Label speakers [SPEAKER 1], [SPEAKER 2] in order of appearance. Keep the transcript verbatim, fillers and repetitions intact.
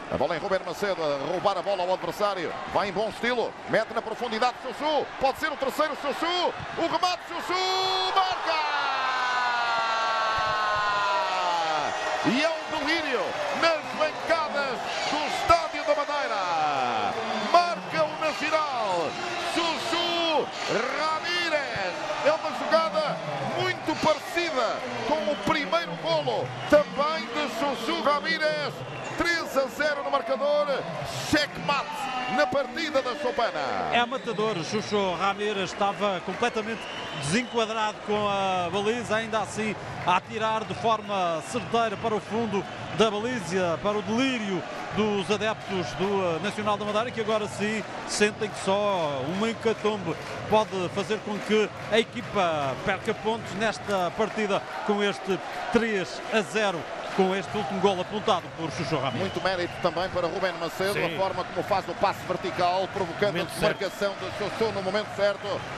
[SPEAKER 1] A bola em Ruben Macedo, a roubar a bola ao adversário. Vai em bom estilo, mete na profundidade Sussu. Pode ser o terceiro Sussu. O remate Sussu, marca! E é um delírio nas bancadas do Estádio da Madeira. Marca o Nacional. Sussu Ramírez. É uma jogada muito parecida com o primeiro golo também de Sussu Ramírez. três a zero no marcador. Checkmate na partida da Chopana.
[SPEAKER 2] É matador. Sussu Ramírez estava completamente desenquadrado com a baliza, ainda assim a atirar de forma certeira para o fundo da baliza, para o delírio dos adeptos do Nacional da Madeira, que agora sim sentem que só uma hecatombe pode fazer com que a equipa perca pontos nesta partida com este três a zero. Com este último gol apontado por Sussu Ramírez.
[SPEAKER 1] Muito mérito também para Ruben Macedo,
[SPEAKER 2] Sim.
[SPEAKER 1] a forma como faz o passe vertical, provocando
[SPEAKER 2] Momento
[SPEAKER 1] a desmarcação de Sussu no momento certo.